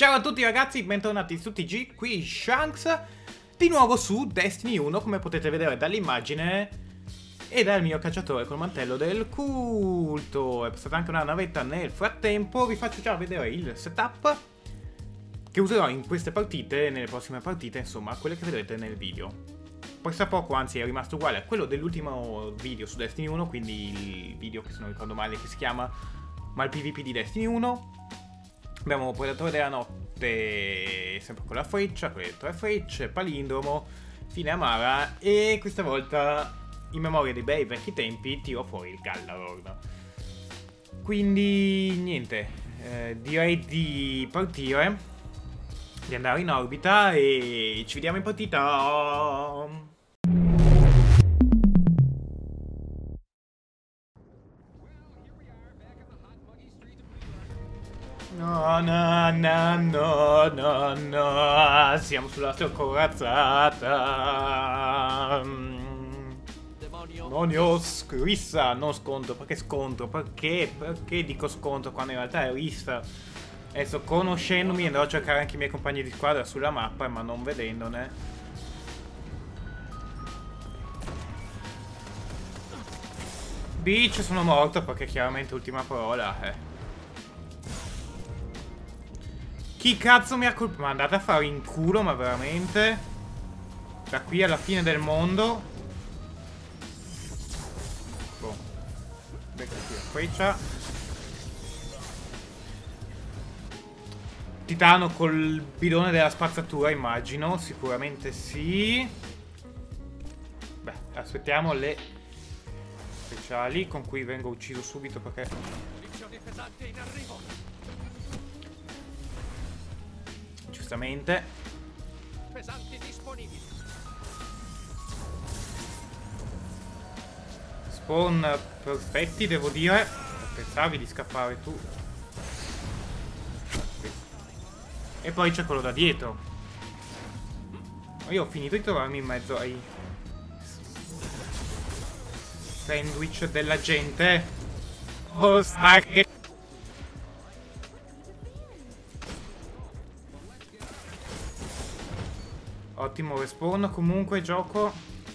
Ciao a tutti ragazzi, bentornati su TG, qui Shanks, di nuovo su Destiny 1, come potete vedere dall'immagine, e dal mio cacciatore col mantello del culto. È passata anche una navetta nel frattempo. Vi faccio già vedere il setup che userò in queste partite, nelle prossime partite, insomma, quelle che vedrete nel video. Presso a poco, anzi, è rimasto uguale a quello dell'ultimo video su Destiny 1, quindi il video che, se non ricordo male, che si chiama Ma il PvP di Destiny 1. Abbiamo Predatore della Notte, sempre con la freccia, con le 3 frecce, Palindromo, Fine Amara, e questa volta, in memoria dei bei vecchi tempi, tiro fuori il Gallarord. Quindi, niente, direi di partire, di andare in orbita e ci vediamo in partita. No, siamo sulla sua corazzata. Demonios, rissa, non scontro. Perché scontro? Perché dico scontro quando in realtà è rissa? Adesso, conoscendomi, andrò a cercare anche i miei compagni di squadra sulla mappa, ma non vedendone. Beach, sono morto perché chiaramente ultima parola, Chi cazzo mi ha colpito? Ma andate a fare in culo, ma veramente? Da qui alla fine del mondo. Boh. Beccati la freccia. Titano col bidone della spazzatura, immagino. Sicuramente sì. Beh, aspettiamo le speciali con cui vengo ucciso subito perché... Munizioni pesanti in arrivo. Giustamente. Pesanti disponibili. Spawn perfetti, devo dire. Pensavi di scappare tu. E poi c'è quello da dietro. Io ho finito di trovarmi in mezzo ai sandwich della gente. Oh, sai che... Ottimo respawn, comunque gioco.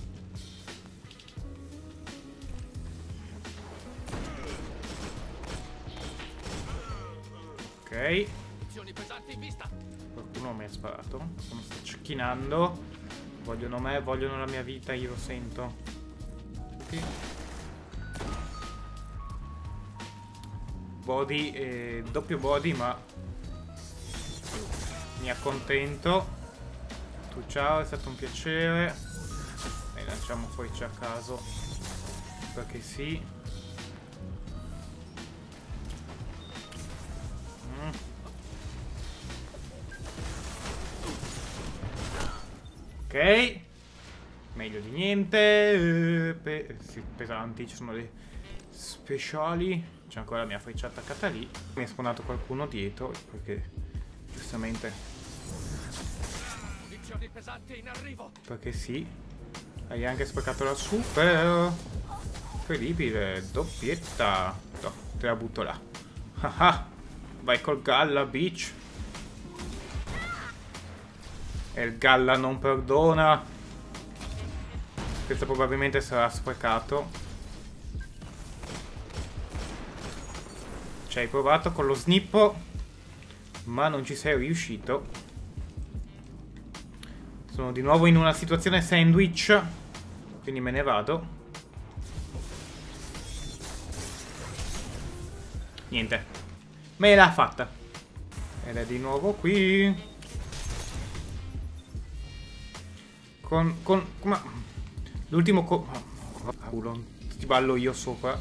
Ok. Qualcuno mi ha sparato. Sono sto cecchinando. Vogliono me, vogliono la mia vita, io lo sento. Tutti. Body, doppio body, ma mi accontento. Ciao, è stato un piacere. E lanciamo fuori a caso perché sì. Ok, meglio di niente. Sì, pesanti, ci sono le speciali. C'è ancora la mia freccia attaccata lì. Mi è spawnato qualcuno dietro perché giustamente... Perché sì. Hai anche sprecato la super. Incredibile. Doppietta. No, te la butto là. Ah, vai col Galla, bitch. E il Galla non perdona. Questo probabilmente sarà sprecato. Ci hai provato con lo snippo, ma non ci sei riuscito. Sono di nuovo in una situazione sandwich, quindi me ne vado. Niente. Me l'ha fatta. Ed è di nuovo qui. L'ultimo culo. Ti ballo io sopra.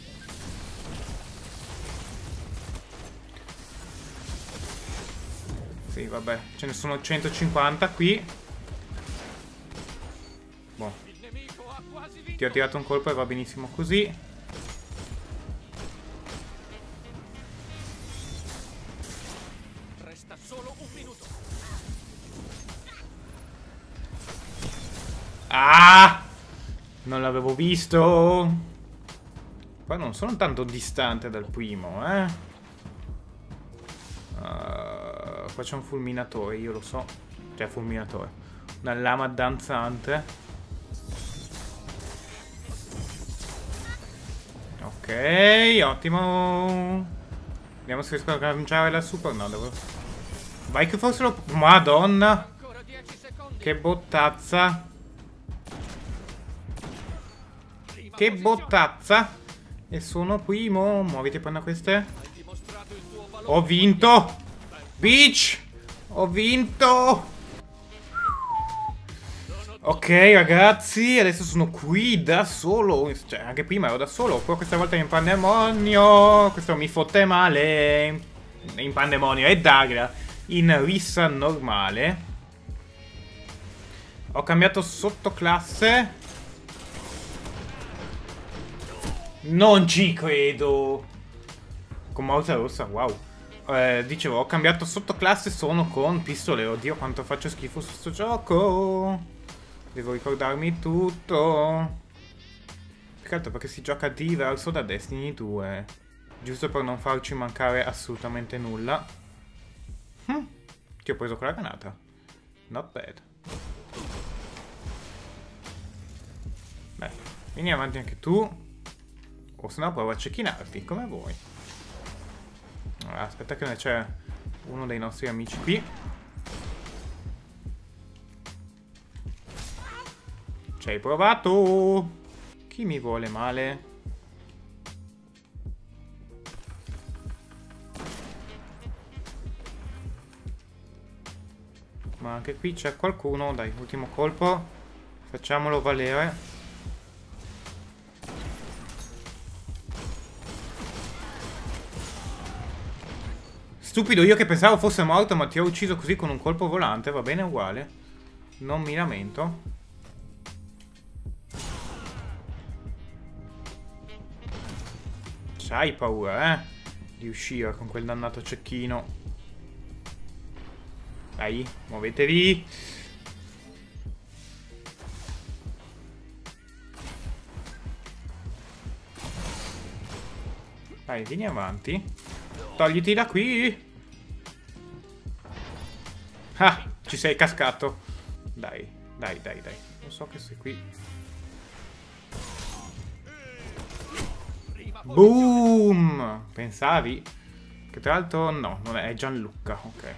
Sì, vabbè. Ce ne sono 150 qui. Boh. Ti ho tirato un colpo e va benissimo così. Resta solo un minuto. Ah! Non l'avevo visto. Poi non sono tanto distante dal primo, Allora, qua c'è un fulminatore, io lo so. Cioè, fulminatore. Una lama danzante. Ok, ottimo. Vediamo se riesco a lanciare la super. No, devo... Vai che forse lo... Madonna. Che bottazza. Che bottazza. E sono primo. Muoviti, prenda queste. Ho vinto. Bitch. Ho vinto. Ok ragazzi, adesso sono qui da solo. Cioè, anche prima ero da solo. Però questa volta in pandemonio. Questo mi fotte male. In pandemonio è Dagra. In rissa normale. Ho cambiato sottoclasse. Non ci credo. Con mouse rossa, wow. Dicevo, ho cambiato sottoclasse, sono con pistole. Oddio, quanto faccio schifo su sto gioco. Devo ricordarmi tutto. Più che altro perché si gioca diverso da Destiny 2. Giusto per non farci mancare assolutamente nulla. Ti ho preso quella granata. Not bad. Beh, vieni avanti anche tu. O se no provo a cecchinarti, come vuoi. Allora, aspetta che c'è uno dei nostri amici qui. Ci hai provato? Chi mi vuole male? Ma anche qui c'è qualcuno. Dai, ultimo colpo. Facciamolo valere. Stupido io che pensavo fosse morto, ma ti ho ucciso così con un colpo volante. Va bene uguale. Non mi lamento. C'hai paura, di uscire con quel dannato cecchino. Dai, muovetevi. Dai, vieni avanti. Togliti da qui. Ah, ci sei cascato. Dai, dai, dai, dai. Lo so che sei qui. Boom! Pensavi? Che tra l'altro no, non è Gianluca, ok.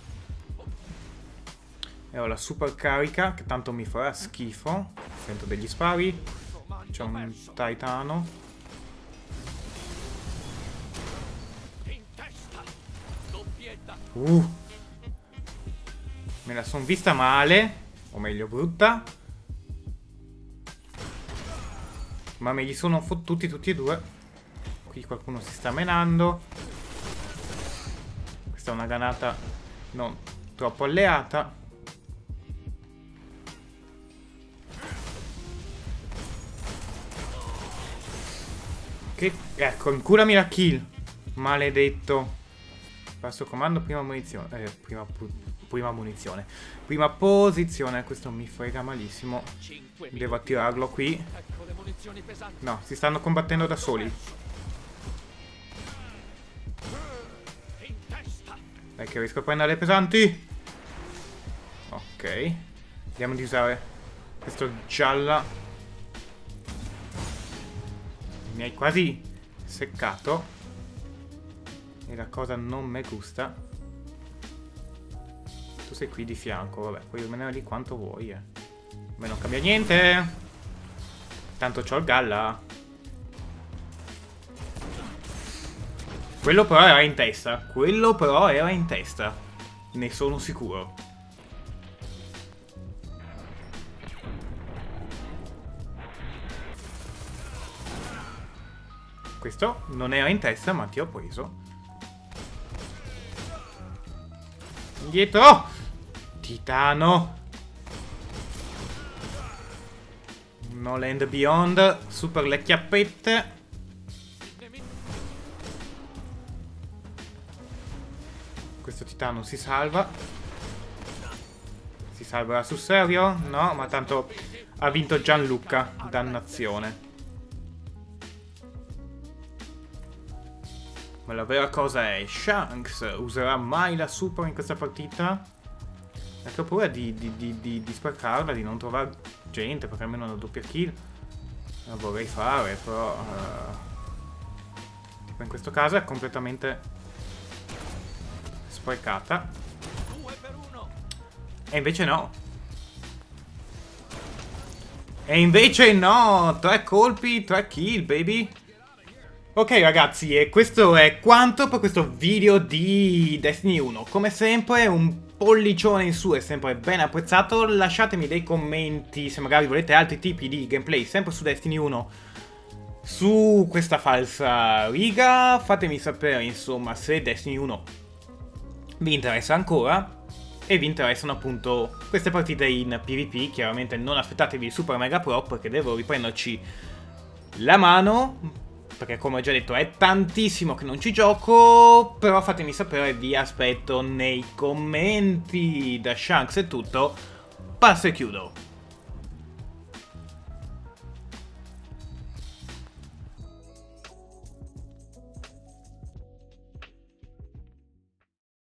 E ho la super carica, che tanto mi farà schifo. Sento degli spari. C'è un titano. Me la son vista male. O meglio brutta. Ma me li sono fottuti tutti e due. Qui qualcuno si sta menando. Questa è una granata non troppo alleata. Che... ecco, incurami la kill. Maledetto. Passo comando, prima munizione. Prima munizione. Prima posizione. Questo mi frega malissimo. Devo attirarlo qui. No, si stanno combattendo da soli. Dai che riesco a prendere le pesanti. Ok. Vediamo di usare questo gialla. Mi hai quasi seccato. E la cosa non me gusta. Tu sei qui di fianco, vabbè, puoi rimanere lì quanto vuoi, A me non cambia niente. Tanto c'ho il galla. Quello però era in testa. Quello però era in testa. Ne sono sicuro. Questo non era in testa, ma ti ho preso. Indietro! Titano! No Land Beyond. Super le chiappette. Questo titano si salva. Si salverà sul serio? No, ma tanto ha vinto Gianluca. Dannazione. Ma la vera cosa è, Shanks userà mai la super in questa partita? Perché ho paura di sprecarla, di non trovare gente, perché almeno una doppia kill la vorrei fare, però tipo in questo caso è completamente sprecata. E invece no. E invece no, 3 colpi, 3 kill, baby. Ok ragazzi, e questo è quanto per questo video di Destiny 1. Come sempre un pollicione in su è sempre ben apprezzato. Lasciatemi dei commenti se magari volete altri tipi di gameplay sempre su Destiny 1, su questa falsa riga. Fatemi sapere insomma se Destiny 1 vi interessa ancora e vi interessano appunto queste partite in PvP. Chiaramente non aspettatevi il Super Mega Pro perché devo riprenderci la mano, perché come ho già detto è tantissimo che non ci gioco. Però fatemi sapere, vi aspetto nei commenti. Da Shanks è tutto, passo e chiudo.